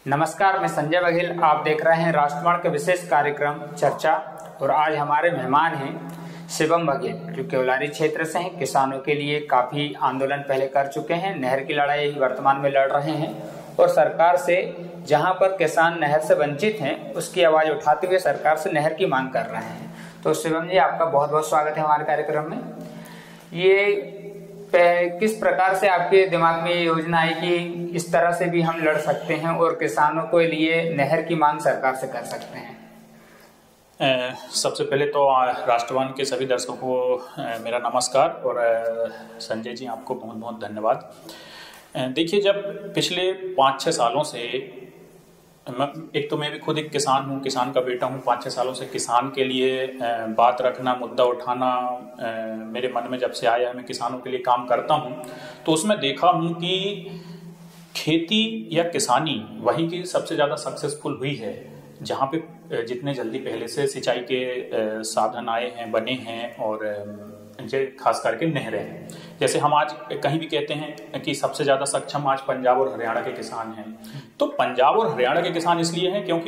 नमस्कार, मैं संजय बघेल। आप देख रहे हैं राष्ट्रवाद के विशेष कार्यक्रम चर्चा। और आज हमारे मेहमान हैं शिवम बघेल, जो केवलारी क्षेत्र से हैं। किसानों के लिए काफी आंदोलन पहले कर चुके हैं, नहर की लड़ाई वर्तमान में लड़ रहे हैं और सरकार से जहां पर किसान नहर से वंचित हैं उसकी आवाज उठाते हुए सरकार से नहर की मांग कर रहे हैं। तो शिवम जी, आपका बहुत बहुत स्वागत है हमारे कार्यक्रम में। ये किस प्रकार से आपके दिमाग में ये योजना आई कि इस तरह से भी हम लड़ सकते हैं और किसानों के लिए नहर की मांग सरकार से कर सकते हैं? सबसे पहले तो राष्ट्रवाद के सभी दर्शकों को मेरा नमस्कार और संजय जी आपको बहुत बहुत धन्यवाद। देखिए, जब पिछले 5-6 सालों से एक तो मैं भी खुद एक किसान हूँ, किसान का बेटा हूँ। 5-6 सालों से किसान के लिए बात रखना, मुद्दा उठाना मेरे मन में जब से आया है, मैं किसानों के लिए काम करता हूँ, तो उसमें देखा हूँ कि खेती या किसानी वही की सबसे ज़्यादा सक्सेसफुल हुई है जहाँ पे जितने जल्दी पहले से सिंचाई के साधन आए हैं, बने हैं और खास करके नहरें हैं। जैसे हम आज कहीं भी कहते हैं कि सबसे ज्यादा सक्षम आज पंजाब और हरियाणा के किसान हैं, तो पंजाब और हरियाणा के किसान इसलिए हैं क्योंकि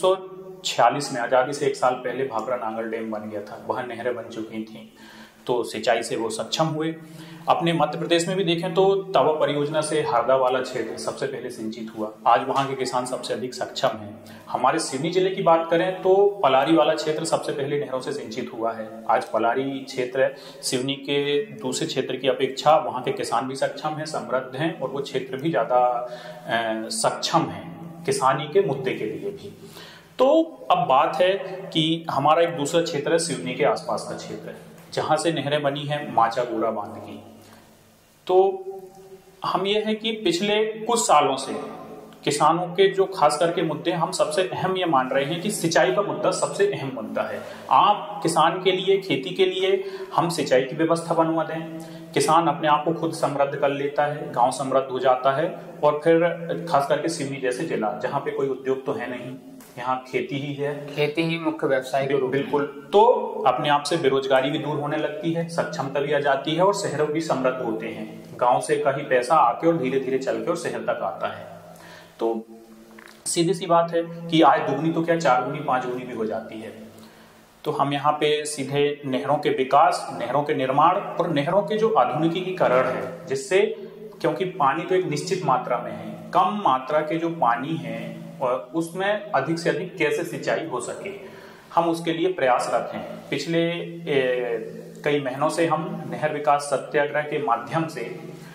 1946 में आजादी से 1 साल पहले भाखड़ा नांगल डैम बन गया था, वहां नहरें बन चुकी थी, तो सिंचाई से वो सक्षम हुए। अपने मध्य प्रदेश में भी देखें तो तवा परियोजना से हरदा वाला क्षेत्र सबसे पहले सिंचित हुआ, आज वहां के किसान सबसे अधिक सक्षम हैं। हमारे सिवनी जिले की बात करें तो पलारी वाला क्षेत्र सबसे पहले नहरों से सिंचित हुआ है। आज पलारी क्षेत्र सिवनी के दूसरे क्षेत्र की अपेक्षा वहां के किसान भी सक्षम हैं, समृद्ध हैं और वो क्षेत्र भी ज्यादा सक्षम है किसानी के मुद्दे के लिए भी। तो अब बात है कि हमारा एक दूसरा क्षेत्र है सिवनी के आसपास का क्षेत्र, जहां से नहरें बनी हैं माचा गोरा बांध की। तो हम ये है कि पिछले कुछ सालों से किसानों के जो खास करके मुद्दे हम सबसे अहम ये मान रहे हैं कि सिंचाई का मुद्दा सबसे अहम मुद्दा है। आप किसान के लिए, खेती के लिए हम सिंचाई की व्यवस्था बनवा दें, किसान अपने आप को खुद समृद्ध कर लेता है, गांव समृद्ध हो जाता है। और फिर खास करके सिवनी जैसे जिला जहाँ पे कोई उद्योग तो है नहीं, यहाँ खेती ही है, खेती ही मुख्य व्यवसाय के रूप में। बिल्कुल। तो अपने आप से बेरोजगारी भी दूर होने लगती है, सक्षमता भी आ जाती है और शहरों भी समृद्ध होते हैं। गांव से कहीं पैसा आके और धीरे धीरे चल के और शहर तक आता है। तो सीधी सी बात है कि आय दुगनी तो क्या 4 गुनी 5 गुनी भी हो जाती है। तो हम यहाँ पे सीधे नहरों के विकास, नहरों के निर्माण और नहरों के जो आधुनिकीकरण है, जिससे क्योंकि पानी तो एक निश्चित मात्रा में है, कम मात्रा के जो पानी है और उसमें अधिक से अधिक कैसे सिंचाई हो सके, हम उसके लिए प्रयासरत हैं। पिछले कई महीनों से हम नहर विकास सत्याग्रह के माध्यम से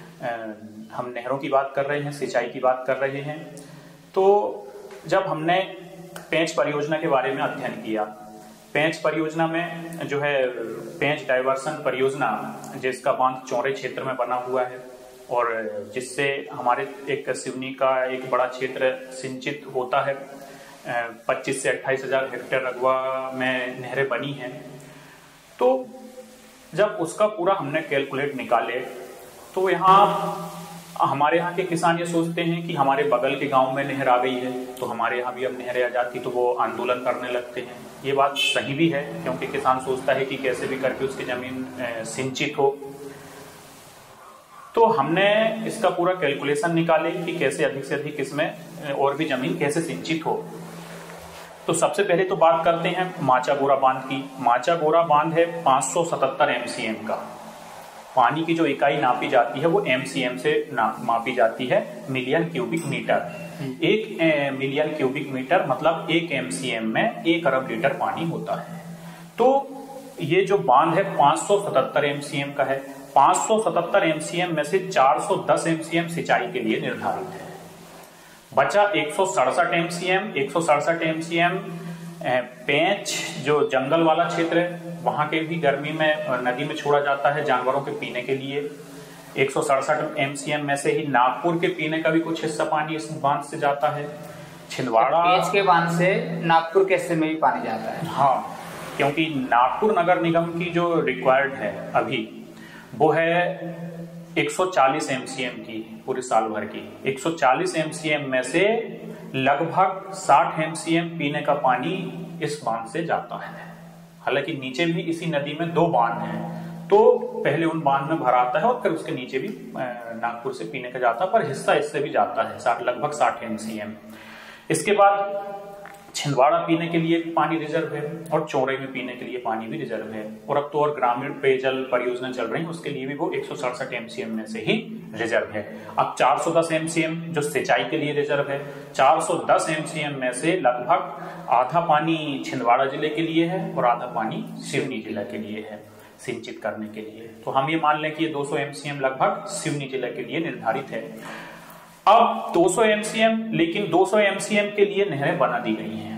हम नहरों की बात कर रहे हैं, सिंचाई की बात कर रहे हैं। तो जब हमने पेंच परियोजना के बारे में अध्ययन किया, पेंच परियोजना में जो है पेंच डाइवर्सन परियोजना, जिसका बांध चौरे क्षेत्र में बना हुआ है और जिससे हमारे एक सिवनी का एक बड़ा क्षेत्र सिंचित होता है। 25 से 28 हजार हेक्टेयर रकबा में नहरें बनी हैं। तो जब उसका पूरा हमने कैलकुलेट निकाले तो हमारे यहाँ के किसान ये सोचते हैं कि हमारे बगल के गांव में नहर आ गई है तो हमारे यहाँ भी अब नहरें आ जाती, तो वो आंदोलन करने लगते हैं। ये बात सही भी है क्योंकि किसान सोचता है कि कैसे भी करके उसकी जमीन सिंचित हो। तो हमने इसका पूरा कैलकुलेशन निकाले कि कैसे अधिक से अधिक इसमें और भी जमीन कैसे सिंचित हो। तो सबसे पहले तो बात करते हैं माचा गोरा बांध की। माचा गोरा बांध है 577 MCM का। पानी की जो इकाई नापी जाती है वो MCM से मापी जाती है, million cubic metre. 1 million cubic metre मतलब 1 MCM में 1 अरब लीटर पानी होता है। तो ये जो बांध है 577 MCM का है। 577 MCM में से 410 MCM सिंचाई के लिए निर्धारित है। बचा 167 MCM। 167 MCM पेंच जो जंगल वाला क्षेत्र है वहां के भी गर्मी में नदी में छोड़ा जाता है जानवरों के पीने के लिए। 167 MCM में से ही नागपुर के पीने का भी कुछ हिस्सा पानी इस बांध से जाता है। छिंदवाड़ा पेंच के बांध से नागपुर के हिस्से में भी पानी जाता है। हाँ, क्योंकि नागपुर नगर निगम की जो रिक्वायर्ड है अभी वो है 140 MCM की पूरे साल भर की। 140 MCM में से लगभग 60 MCM पीने का पानी इस बांध से जाता है। हालांकि नीचे भी इसी नदी में 2 बांध हैं, तो पहले उन बांध में भर आता है और फिर उसके नीचे भी नागपुर से पीने का जाता है, पर हिस्सा इससे भी जाता है लगभग 60 MCM। इसके बाद छिंदवाड़ा पीने के लिए पानी रिजर्व है और चौड़े में पीने के लिए पानी भी रिजर्व है। और अब तो और ग्रामीण पेयजल परियोजना चल रही है, उसके लिए भी वो 167 एमसीएम में से ही रिजर्व है। अब 410 एमसीएम जो सिंचाई के लिए रिजर्व है, 410 एमसीएम में से लगभग आधा पानी छिंदवाड़ा जिले के लिए है और आधा पानी सिवनी जिला के लिए है सिंचित करने के लिए। तो हम ये मान लें कि ये 200 एमसीएम लगभग सिवनी जिले के लिए निर्धारित है। अब 200 एमसीएम, लेकिन 200 एमसीएम के लिए नहरें बना दी गई हैं।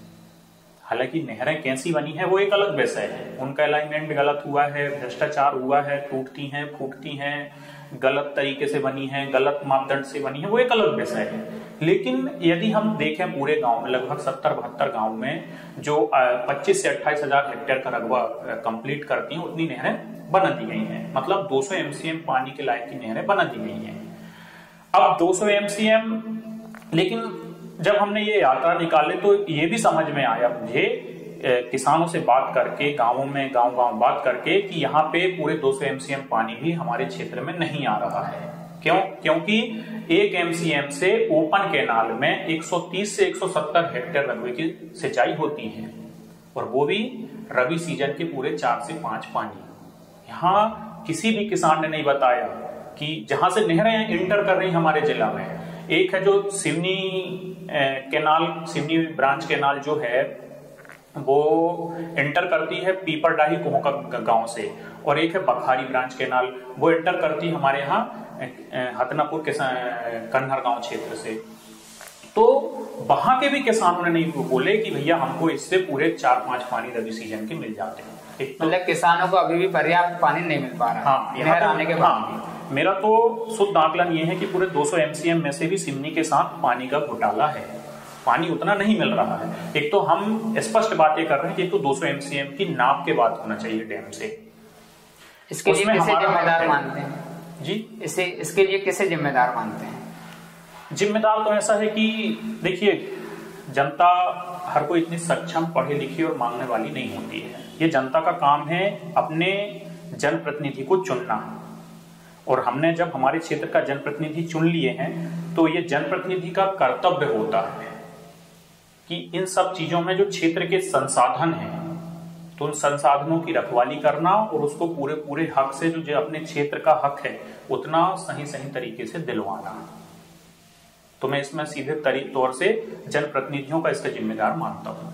हालांकि नहरें कैसी बनी है वो एक अलग विषय है, उनका अलाइनमेंट गलत हुआ है, भ्रष्टाचार हुआ है, टूटती हैं, फूटती हैं, गलत तरीके से बनी है, गलत मापदंड से बनी है, वो एक अलग विषय है। लेकिन यदि हम देखें पूरे गांव में लगभग 70-72 गांव में जो 25 से 28 हजार हेक्टेयर का रकबा कंप्लीट करती हैं, उतनी नहरें बना दी गई हैं। मतलब 200 एमसीएम पानी के लायक की नहरें बना दी गई हैं। अब 200 एमसीएम, लेकिन जब हमने ये यात्रा निकाले तो ये भी समझ में आया मुझे किसानों से बात करके, गांवों में गांव बात करके, कि यहाँ पे पूरे 200 एमसीएम पानी भी हमारे क्षेत्र में नहीं आ रहा है। क्यों? क्योंकि 1 एमसीएम से ओपन कैनाल में 130 से 170 हेक्टेयर रकबे की सिंचाई होती है और वो भी रबी सीजन के पूरे 4 से 5 पानी। यहाँ किसी भी किसान ने नहीं बताया कि जहां से नहरें इंटर कर रही हमारे जिला में, एक है जो Seoni canal, Seoni branch canal जो है वो इंटर करती है पीपरडाही कोहका गांव से, और एक है बखारी ब्रांच कैनाल, वो इंटर करती है हमारे यहाँ हतनापुर के कन्हर गांव क्षेत्र से। तो वहां के भी किसानों ने नहीं बोले कि भैया हमको इससे पूरे 4-5 पानी रबी सीजन के मिल जाते हैं। मतलब किसानों को अभी भी पर्याप्त पानी नहीं मिल पा रहा है नहर आने के बाद। मेरा तो शुद्ध आकलन ये है कि पूरे 200 एमसीएम में से भी सिवनी के साथ पानी का घोटाला है, पानी उतना नहीं मिल रहा है। एक तो हम स्पष्ट बातें कर रहे हैं कि एक तो 200 एमसीएम की नाप के बाद होना चाहिए डैम से। इसके लिए किसे जिम्मेदार मानते हैं जी? इसके लिए किसे जिम्मेदार मानते हैं? जिम्मेदार तो ऐसा है कि देखिए, जनता हर कोई इतनी सक्षम, पढ़ी लिखी और मांगने वाली नहीं होती है। ये जनता का काम है अपने जनप्रतिनिधि को चुनना, और हमने जब हमारे क्षेत्र का जनप्रतिनिधि चुन लिए हैं तो ये जनप्रतिनिधि का कर्तव्य होता है कि इन सब चीजों में जो क्षेत्र के संसाधन हैं तो उन संसाधनों की रखवाली करना और उसको पूरे पूरे हक से, जो अपने क्षेत्र का हक है, उतना सही तरीके से दिलवाना। तो मैं इसमें सीधे तौर से जनप्रतिनिधियों का इसका जिम्मेदार मानता हूं।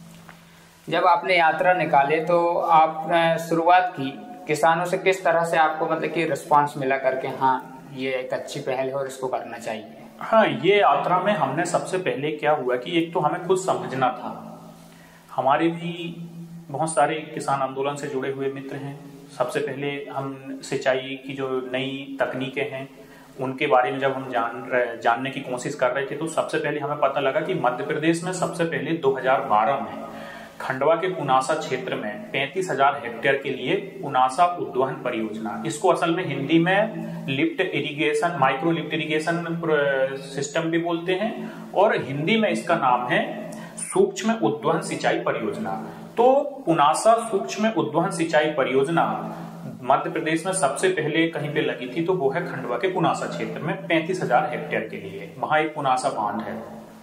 जब आपने यात्रा निकाले तो आपने शुरुआत की, किसानों से किस तरह से आपको मतलब कि रिस्पांस मिला करके हाँ ये एक अच्छी पहल है और इसको करना चाहिए? हाँ, ये यात्रा में हमने सबसे पहले क्या हुआ कि एक तो हमें खुद समझना था, हमारे भी बहुत सारे किसान आंदोलन से जुड़े हुए मित्र हैं। सबसे पहले हम सिंचाई की जो नई तकनीकें हैं उनके बारे में जब हम जानने की कोशिश कर रहे थे तो सबसे पहले हमें पता लगा कि मध्य प्रदेश में सबसे पहले 2012 में खंडवा के पुनासा क्षेत्र में 35,000 हेक्टेयर के लिए पुनासा उद्वहन परियोजना, इसको असल में हिंदी में lift irrigation, micro lift irrigation system भी बोलते हैं, और हिंदी में इसका नाम है सूक्ष्म उद्वहन सिंचाई परियोजना। तो पुनासा सूक्ष्म उद्वहन सिंचाई परियोजना मध्य प्रदेश में सबसे पहले कहीं पे लगी थी, तो वो है खंडवा के पुनासा क्षेत्र में 35,000 हेक्टेयर के लिए। वहां एक पुनासा बांध है,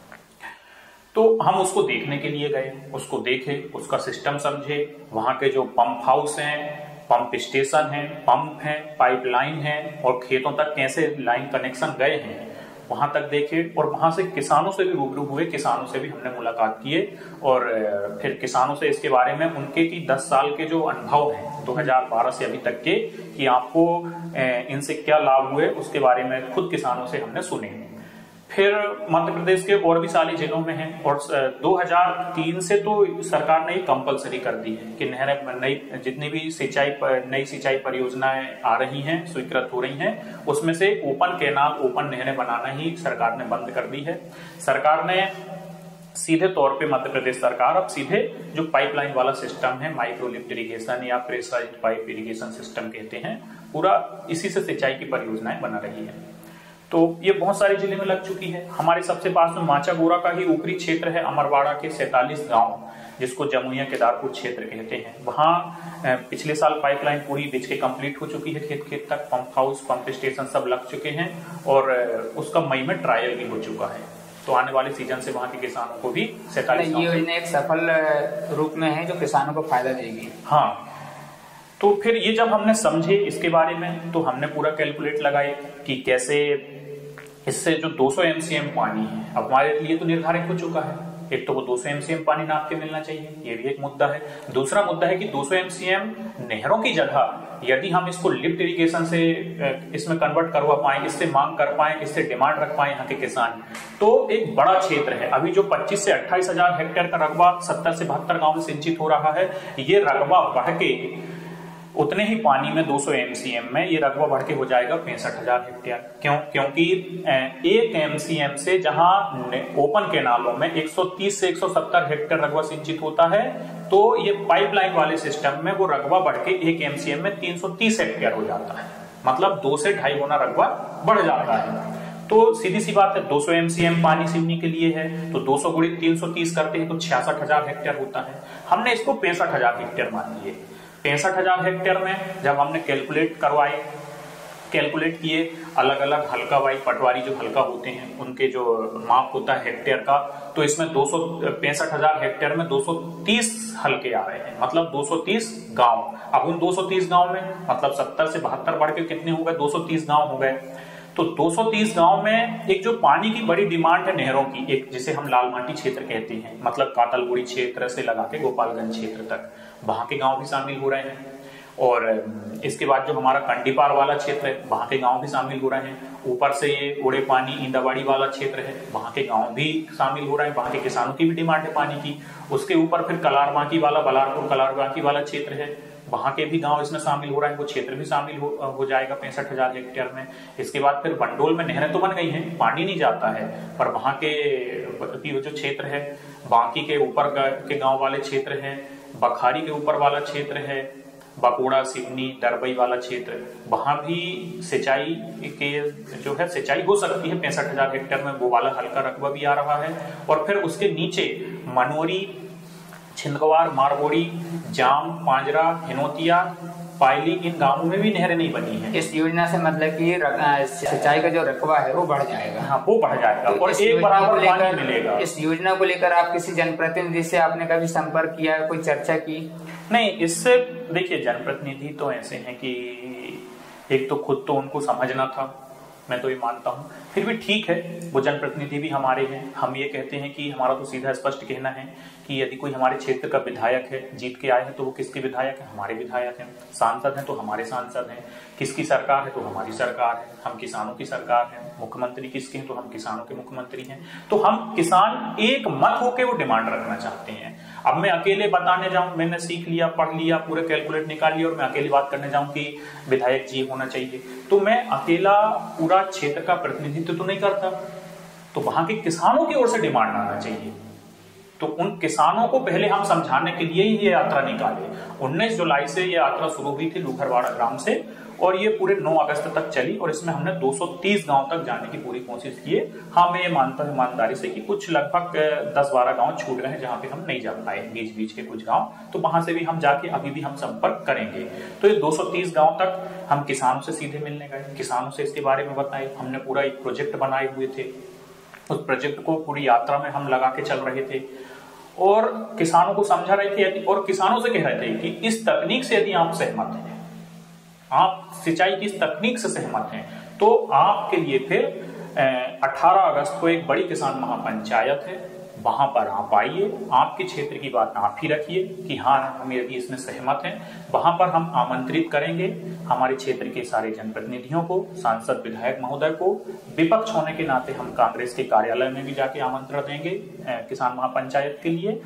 तो हम उसको देखने के लिए गए, उसको देखे, उसका सिस्टम समझे, वहां के जो पंप हाउस हैं, पंप स्टेशन हैं, पंप हैं, पाइपलाइन हैं, और खेतों तक कैसे लाइन कनेक्शन गए हैं वहां तक देखे, और वहां से किसानों से भी रूबरू हुए, किसानों से भी हमने मुलाकात किए, और फिर किसानों से इसके बारे में उनके की 10 साल के जो अनुभव हैं 2012 से अभी तक के, कि आपको इनसे क्या लाभ हुए, उसके बारे में खुद किसानों से हमने सुने। फिर मध्य प्रदेश के और भी सारे जिलों में हैं, और 2003 से तो सरकार ने कंपलसरी कर दी है कि नहरें, नई जितनी भी नई सिंचाई परियोजनाएं आ रही हैं, स्वीकृत हो रही हैं, उसमें से ओपन कैनाल, ओपन नहरें बनाना ही सरकार ने बंद कर दी है। सरकार ने सीधे तौर पे, मध्य प्रदेश सरकार अब सीधे जो पाइपलाइन वाला सिस्टम है, माइक्रो लिफ्ट इरिगेशन या प्रेशराइज्ड पाइप इरिगेशन सिस्टम कहते हैं, पूरा इसी से सिंचाई की परियोजनाएं बना रही है। तो ये बहुत सारे जिले में लग चुकी है। हमारे सबसे पास में माचागोरा का ही ऊपरी क्षेत्र है, अमरवाड़ा के 47 गांव, जिसको जमुइया केदारपुर क्षेत्र कहते हैं। वहां पिछले साल पाइपलाइन पूरी बिछ के कंप्लीट हो चुकी है, खेत खेत तक पंप हाउस, पंप स्टेशन सब लग चुके हैं, और उसका मई में ट्रायल भी हो चुका है। तो आने वाले सीजन से वहाँ के किसानों को भी 47 ये योजना एक सफल रूप में है जो किसानों को फायदा देगी। हाँ, तो फिर ये जब हमने समझे इसके बारे में तो हमने पूरा कैलकुलेट लगाए कि कैसे इससे जो 200 MCM पानी है अब हमारे लिए तो निर्धारित हो चुका है। एक तो वो 200 MCM पानी नाप के मिलना चाहिए, ये भी एक मुद्दा है। दूसरा मुद्दा है कि 200 MCM नहरों की जगह यदि हम इसको लिफ्ट इरिगेशन से इसमें कन्वर्ट करवा पाए, इससे मांग कर पाए, इससे डिमांड रख पाए यहाँ के किसान, तो एक बड़ा क्षेत्र है। अभी जो 25 से 28 हजार हेक्टेयर का रकबा 70 से 72 गांव में सिंचित हो रहा है, ये रकबा बढ़ के उतने ही पानी में 200 MCM में ये रकबा बढ़ के हो जाएगा 65,000 हेक्टेयर। क्यों? क्योंकि 1 MCM से जहां ओपन केनालों में 130 से 170 हेक्टेयर रकबा सिंचित होता है, तो ये पाइपलाइन वाले सिस्टम में वो रकबा बढ़ के 1 MCM में 330 हेक्टेयर हो जाता है। मतलब 2 से 2.5 गुना रकबा बढ़ जाता है। तो सीधी सी बात है, 200 MCM पानी सिवनी के लिए है तो 200 गुणित 330 करते हैं तो 66,000 हेक्टेयर होता है। हमने इसको 65,000 हेक्टेयर मान लिए। 65,000 हेक्टेयर में जब हमने कैलकुलेट किए अलग अलग हल्का वाई पटवारी जो हल्का होते हैं उनके जो माप होता है हेक्टेयर का, तो इसमें 65,000 हेक्टेयर में 230 हल्के आ रहे हैं, मतलब 230 गांव। अब उन 230 गांव में मतलब 70 से 72 बढ़ के कितने हो गए? 230 गांव हो गए। तो 230 गांव में एक जो पानी की बड़ी डिमांड है नहरों की, एक जिसे हम लाल माटी क्षेत्र कहते हैं, मतलब कातलगुड़ी क्षेत्र से लगा के गोपालगंज क्षेत्र तक, वहां के गांव भी शामिल हो रहे हैं। और इसके बाद जो हमारा कंडीपार वाला क्षेत्र है वहां के गांव भी शामिल हो रहे हैं। ऊपर से ये ओड़े पानी इंदावाड़ी वाला क्षेत्र है, वहां के गांव भी शामिल हो रहे हैं, वहां के किसानों की भी डिमांड है पानी की। उसके ऊपर फिर कलार बांकी वाला, बलारपुर कलार बांकी वाला क्षेत्र है, वहां के भी गांव इसमें शामिल हो रहे हैं, वो क्षेत्र भी शामिल हो जाएगा 65,000 हेक्टेयर में। इसके बाद फिर बंडोल में नहरें तो बन गई हैं, पानी नहीं जाता है, पर वहां के जो क्षेत्र है, बांकी के ऊपर के गांव वाले क्षेत्र हैं, बखारी के ऊपर वाला क्षेत्र है, बकोड़ा सिवनी दरबई वाला क्षेत्र, वहां भी सिंचाई के जो है सिंचाई हो सकती है। 65,000 हेक्टेयर में वो वाला हल्का रकबा भी आ रहा है। और फिर उसके नीचे मनोरी, छिंदवाड़, मारबोड़ी, जाम, पांजरा, हिनोतिया, पायली, इन गांवों में भी नहरें नहीं बनी है। इस योजना से मतलब कि सिंचाई का जो रकबा है वो बढ़ जाएगा। हाँ, वो बढ़ जाएगा और एक बराबर पानी मिलेगा। इस योजना को लेकर आप किसी जनप्रतिनिधि से आपने कभी संपर्क किया, कोई चर्चा की? नहीं, इससे देखिए जनप्रतिनिधि तो ऐसे हैं कि एक तो खुद तो उनको समझना था, मैं तो ये मानता हूँ, फिर भी ठीक है, वो जनप्रतिनिधि भी हमारे हैं। हम ये कहते हैं कि हमारा तो सीधा स्पष्ट कहना है कि यदि कोई हमारे क्षेत्र का विधायक है, जीत के आए हैं, तो वो किसके विधायक है? हमारे विधायक हैं। सांसद हैं तो हमारे सांसद हैं। किसकी सरकार है? तो हमारी सरकार है। हम किसानों की सरकार है। मुख्यमंत्री किसके हैं? तो हम किसानों के मुख्यमंत्री हैं। तो हम किसान एक मत होके वो डिमांड रखना चाहते हैं। अब मैं अकेले बताने जाऊं, मैंने सीख लिया, पढ़ लिया, पूरे कैलकुलेट निकाल लिया और मैं अकेली बात करने जाऊं कि विधायक जी होना चाहिए, तो मैं अकेला पूरा क्षेत्र का प्रतिनिधित्व तो नहीं करता। तो वहां के किसानों की ओर से डिमांड आना चाहिए। तो उन किसानों को पहले हम समझाने के लिए ही ये यात्रा निकाले। 19 जुलाई से ये यात्रा शुरू हुई थी लूघरवाड़ा ग्राम से और ये पूरे 9 अगस्त तक चली और इसमें हमने 230 गांव तक जाने की पूरी कोशिश की है। हाँ, मैं ये मानता हूँ ईमानदारी से कि कुछ लगभग 10-12 गांव छूट गए हैं जहां पे हम नहीं जा पाए, बीच बीच के कुछ गांव, तो वहां से भी हम जाके अभी भी हम संपर्क करेंगे। तो ये 230 गांव तक हम किसानों से सीधे मिलने गए, किसानों से इसके बारे में बताए। हमने पूरा एक प्रोजेक्ट बनाए हुए थे, उस प्रोजेक्ट को पूरी यात्रा में हम लगा के चल रहे थे और किसानों को समझा रहे थे और किसानों से कह रहे थे कि इस तकनीक से यदि आप सहमत हैं, आप सिंचाई की इस तकनीक से सहमत हैं, तो आपके लिए फिर 18 अगस्त को एक बड़ी किसान महापंचायत है, वहां पर आप आइए, आपके क्षेत्र की बात आप ही रखिए कि हाँ हम यदि इसमें सहमत हैं। वहां पर हम आमंत्रित करेंगे हमारे क्षेत्र के सारे जनप्रतिनिधियों को, सांसद विधायक महोदय को। विपक्ष होने के नाते हम कांग्रेस के कार्यालय में भी जाके आमंत्रण देंगे किसान महापंचायत के लिए।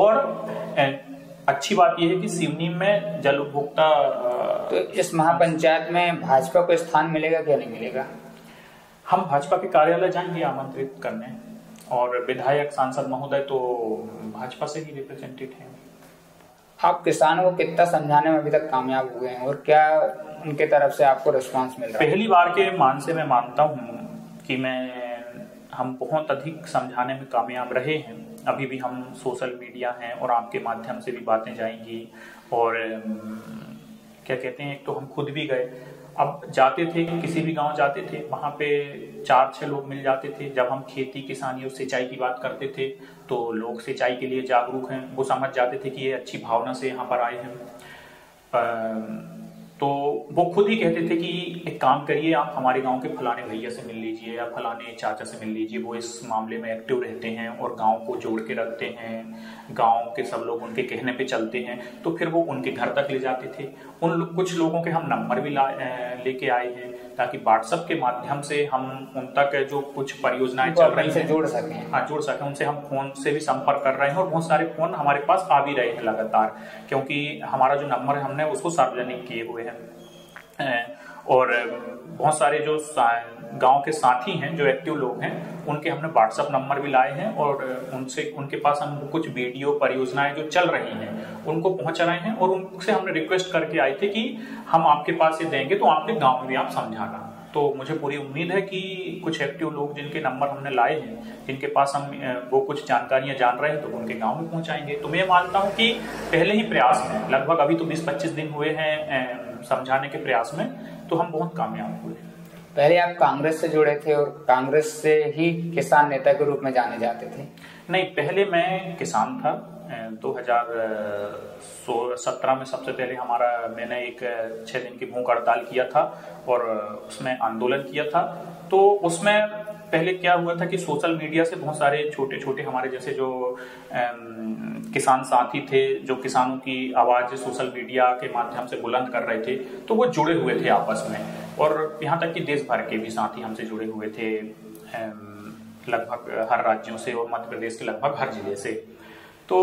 और अच्छी बात यह है कि सिवनी में जल उपभोक्ता, तो इस महापंचायत में भाजपा को स्थान मिलेगा क्या नहीं मिलेगा? हम भाजपा के कार्यालय जाएंगे आमंत्रित करने और विधायक सांसद महोदय तो भाजपा से ही रिप्रेजेंटेड हैं। आप किसानों को कितना समझाने में अभी तक कामयाब हुए हैं और क्या उनके तरफ से आपको रिस्पांस मिल रहा है? पहली बार के मान से मैं मानता हूँ कि हम बहुत अधिक समझाने में कामयाब रहे हैं। अभी भी हम सोशल मीडिया हैं और आपके माध्यम से भी बातें जाएंगी और क्या कहते हैं, एक तो हम खुद भी गए अब जाते थे, किसी भी गांव जाते थे, वहां पे 4-6 लोग मिल जाते थे। जब हम खेती किसानी और सिंचाई की बात करते थे तो लोग सिंचाई के लिए जागरूक हैं, वो समझ जाते थे कि ये अच्छी भावना से यहाँ पर आए हैं। तो वो खुद ही कहते थे कि एक काम करिए, आप हमारे गांव के फलाने भैया से मिल लीजिए या फलाने चाचा से मिल लीजिए, वो इस मामले में एक्टिव रहते हैं और गांव को जोड़ के रखते हैं, गांव के सब लोग उनके कहने पे चलते हैं। तो फिर वो उनके घर तक ले जाते थे। कुछ लोगों के हम नंबर भी लेके आए हैं ताकि व्हाट्सएप के माध्यम से हम उन तक जो कुछ परियोजनाएं चल रही हैं जोड़ सकें। हाँ, जोड़ सकें। उनसे हम फोन से भी संपर्क कर रहे हैं और बहुत सारे फोन हमारे पास आ भी रहे हैं लगातार, क्योंकि हमारा जो नंबर है हमने उसको सार्वजनिक किए हुए हैं। और बहुत सारे जो गांव के साथी हैं, जो एक्टिव लोग हैं, उनके हमने व्हाट्सएप नंबर भी लाए हैं और उनके पास हम कुछ वीडियो परियोजनाएं जो चल रही हैं उनको पहुंचा रहे हैं। और उनसे हमने रिक्वेस्ट करके आए थे कि हम आपके पास ये देंगे तो आपके गांव में भी आप समझाना। तो मुझे पूरी उम्मीद है कि कुछ एक्टिव लोग जिनके नंबर हमने लाए हैं, जिनके पास हम वो कुछ जानकारियां जान रहे हैं, तो उनके गांव में पहुंचाएंगे। तो मैं मानता हूं कि पहले ही प्रयास में, लगभग अभी तो 20-25 दिन हुए हैं समझाने के प्रयास में, तो हम बहुत कामयाब हुए। पहले आप कांग्रेस से जुड़े थे और कांग्रेस से ही किसान नेता के रूप में जाने जाते थे? नहीं, पहले मैं किसान था। 2017 में सबसे पहले मैंने एक 6 दिन की भूख हड़ताल किया था और उसमें आंदोलन किया था। तो उसमें पहले क्या हुआ था कि सोशल मीडिया से बहुत सारे छोटे छोटे हमारे जैसे जो किसान साथी थे, जो किसानों की आवाज सोशल मीडिया के माध्यम से बुलंद कर रहे थे, तो वो जुड़े हुए थे आपस में। और यहाँ तक कि देश भर के भी साथी हमसे जुड़े हुए थे, लगभग हर राज्यों से और मध्य प्रदेश के लगभग हर जिले से। तो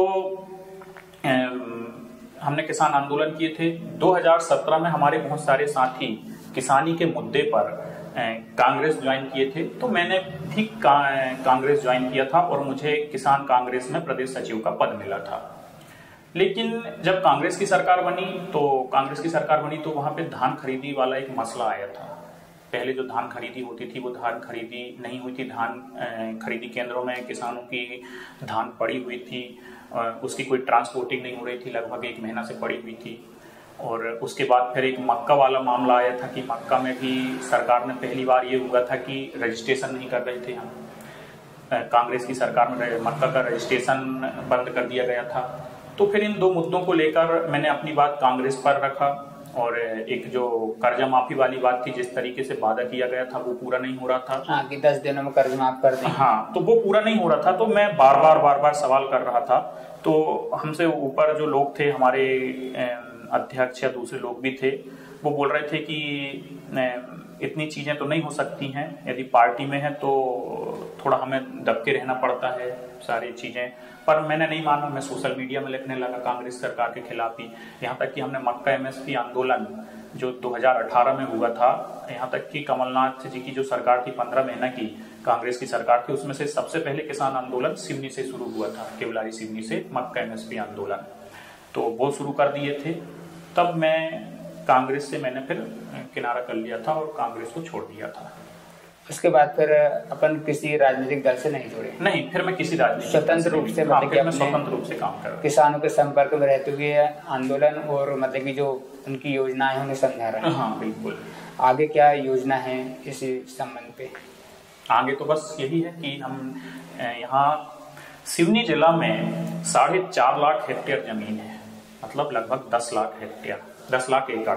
हमने किसान आंदोलन किए थे। 2017 में हमारे बहुत सारे साथी किसानी के मुद्दे पर कांग्रेस ज्वाइन किए थे, तो मैंने भी कांग्रेस ज्वाइन किया था और मुझे किसान कांग्रेस में प्रदेश सचिव का पद मिला था। लेकिन जब कांग्रेस की सरकार बनी तो वहां पे धान खरीदी वाला एक मसला आया था। पहले जो धान खरीदी होती थी वो धान खरीदी नहीं हुई थी। धान खरीदी केंद्रों में किसानों की धान पड़ी हुई थी, उसकी कोई ट्रांसपोर्टिंग नहीं हो रही थी, लगभग 1 महीना से पड़ी हुई थी। और उसके बाद फिर एक मक्का वाला मामला आया था कि मक्का में भी सरकार ने पहली बार ये हुआ था कि रजिस्ट्रेशन नहीं कर रहे थे हम। कांग्रेस की सरकार में मक्का का रजिस्ट्रेशन बंद कर दिया गया था। तो फिर इन 2 मुद्दों को लेकर मैंने अपनी बात कांग्रेस पर रखा। और एक जो कर्जा माफी वाली बात थी, जिस तरीके से वादा किया गया था वो पूरा नहीं हो रहा था। हाँ, कि 10 दिनों में कर्ज माफ कर दें। हाँ, तो वो पूरा नहीं हो रहा था। तो मैं बार बार सवाल कर रहा था। तो हमसे ऊपर जो लोग थे, हमारे अध्यक्ष या दूसरे लोग भी थे, वो बोल रहे थे कि इतनी चीजें तो नहीं हो सकती हैं, यदि पार्टी में है तो थोड़ा हमें दब के रहना पड़ता है सारी चीजें। पर मैंने नहीं माना, मैं सोशल मीडिया में लिखने लगा कांग्रेस सरकार के खिलाफ ही। यहाँ तक कि हमने मक्का एमएसपी आंदोलन जो 2018 में हुआ था, यहाँ तक कि कमलनाथ जी की जो सरकार थी 15 महीने की कांग्रेस की सरकार थी, उसमें से सबसे पहले किसान आंदोलन सिवनी से शुरू हुआ था, केवलारी सिवनी से मक्का एमएसपी आंदोलन, तो वो शुरू कर दिए थे। तब मैं कांग्रेस से मैंने फिर किनारा कर लिया था और कांग्रेस को छोड़ दिया था। उसके बाद फिर अपन किसी राजनीतिक दल से नहीं जुड़े? नहीं, फिर मैं किसी राजनीतिक स्वतंत्र रूप से, मैं स्वतंत्र रूप से काम कर रहा हूं। किसानों के संपर्क में रहते हुए आंदोलन और मतलब की जो उनकी योजनाएं हैं उन्हें समझा रहे हैं। हाँ बिल्कुल। आगे क्या योजना है इसी संबंध पे? आगे तो बस यही है कि हम यहाँ सिवनी जिला में 4.5 लाख हेक्टेयर जमीन है, मतलब लगभग 10 लाख हेक्टेयर, 10 लाख एकड़।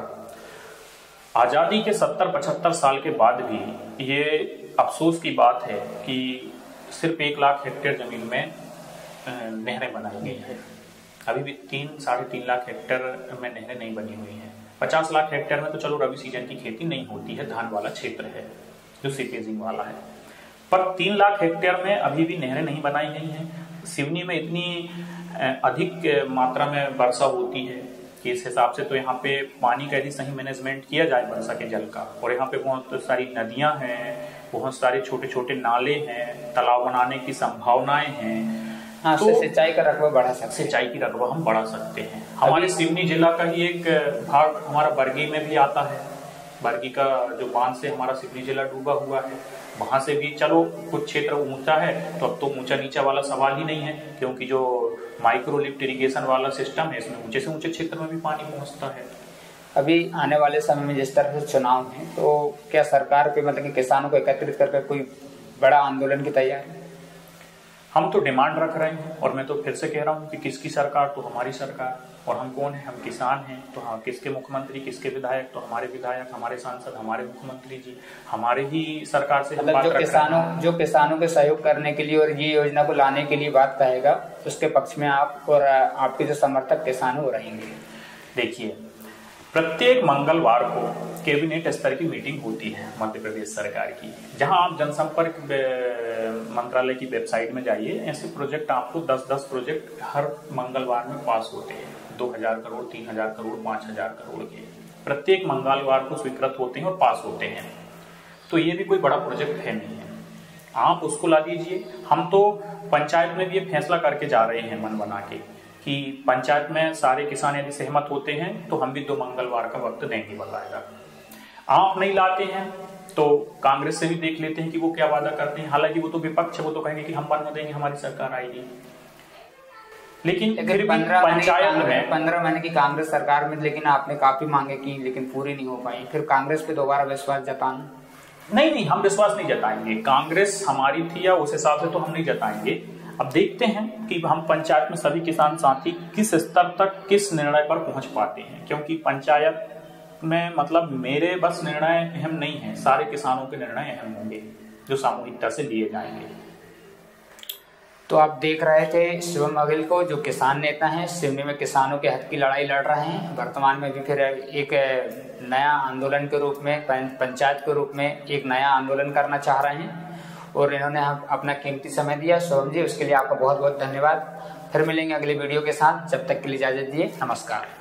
आजादी के 70-75 साल के बाद भी ये अफसोस की बात है कि सिर्फ 1 लाख हेक्टेयर जमीन में नहरें बनाई गई हैं। अभी भी 3-3.5 लाख हेक्टेयर में नहरें नहीं बनी हुई हैं। 50 लाख हेक्टेयर में तो चलो रबी सीजन की खेती नहीं होती है, धान वाला क्षेत्र है जो सीपेजिंग वाला है, पर 3 लाख हेक्टेयर में अभी भी नहरें नहीं बनाई गई हैं। सिवनी में इतनी अधिक मात्रा में वर्षा होती है कि इस हिसाब से तो यहाँ पे पानी का यदि सही मैनेजमेंट किया जाए वर्षा के जल का, और यहाँ पे बहुत सारी नदियां हैं, बहुत सारे छोटे छोटे नाले हैं, तालाब बनाने की संभावनाएं हैं। हाँ, तो सिंचाई का रकबा बढ़ा सकते हैं। सिंचाई की रकबा हम बढ़ा सकते हैं। हमारे सिवनी जिला का ही एक भाग हमारा बरगी में भी आता है। बरगी का जो बांध से हमारा सिवनी जिला डूबा हुआ है, वहां से भी चलो कुछ क्षेत्र ऊंचा है, तो अब तो ऊंचा नीचा वाला सवाल ही नहीं है, क्योंकि जो माइक्रो लिफ्ट इरिगेशन वाला सिस्टम है इसमें ऊंचे से ऊंचे क्षेत्र में भी पानी पहुंचता है। अभी आने वाले समय में जिस तरह से चुनाव है, तो क्या सरकार पे मतलब कि किसानों को एकत्रित करके कोई बड़ा आंदोलन की तैयारी? हम तो डिमांड रख रहे हैं, और मैं तो फिर से कह रहा हूँ कि किसकी सरकार, तो हमारी सरकार। और हम कौन है? हम किसान हैं। तो हाँ, किसके मुख्यमंत्री, किसके विधायक? तो हमारे विधायक, हमारे सांसद, हमारे मुख्यमंत्री जी, हमारे ही सरकार से मतलब जो किसानों के सहयोग करने के लिए और ये योजना को लाने के लिए बात कहेगा, उसके पक्ष में आप और आपके जो समर्थक किसान हो रहेंगे। देखिए, प्रत्येक मंगलवार को कैबिनेट स्तर की मीटिंग होती है मध्य प्रदेश सरकार की, जहां आप जनसंपर्क मंत्रालय की वेबसाइट में जाइए। ऐसे प्रोजेक्ट आपको 10-10 प्रोजेक्ट हर मंगलवार में पास होते हैं। 2000 करोड़, 3000 करोड़, 5000 करोड़ के प्रत्येक मंगलवार को स्वीकृत होते हैं और पास होते हैं। तो ये भी कोई बड़ा प्रोजेक्ट है नहीं है, आप उसको ला दीजिए। हम तो पंचायत में भी ये फैसला करके जा रहे हैं मन बना के कि पंचायत में सारे किसान यदि सहमत होते हैं तो हम भी 2 मंगलवार का वक्त देंगे बकायदा। आप नहीं लाते हैं तो कांग्रेस से भी देख लेते हैं कि वो क्या वादा करते हैं। हालांकि वो तो विपक्ष है, वो तो कहेंगे कि हम बनवा देंगे, हमारी सरकार आएगी। लेकिन फिर 15 महीने की कांग्रेस सरकार में, लेकिन आपने काफी मांगे की लेकिन पूरी नहीं हो पाई। फिर कांग्रेस पे दोबारा विश्वास जताना? नहीं, हम विश्वास नहीं जताएंगे। कांग्रेस हमारी थी या उस हिसाब से तो हम नहीं जताएंगे। अब देखते हैं कि हम पंचायत में सभी किसान साथी किस स्तर तक किस निर्णय पर पहुंच पाते हैं, क्योंकि पंचायत में मतलब मेरे बस निर्णय अहम नहीं है, सारे किसानों के निर्णय अहम होंगे जो सामूहिकता से लिए जाएंगे। तो आप देख रहे थे शिवम बघेल को, जो किसान नेता हैं, सिवनी में किसानों के हक की लड़ाई लड़ रहे हैं। वर्तमान में भी फिर एक नया आंदोलन के रूप में, पंचायत के रूप में एक नया आंदोलन करना चाह रहे हैं, और इन्होंने अपना कीमती समय दिया। शिवम जी, उसके लिए आपका बहुत बहुत धन्यवाद। फिर मिलेंगे अगले वीडियो के साथ, जब तक के लिए इजाजत दिए, नमस्कार।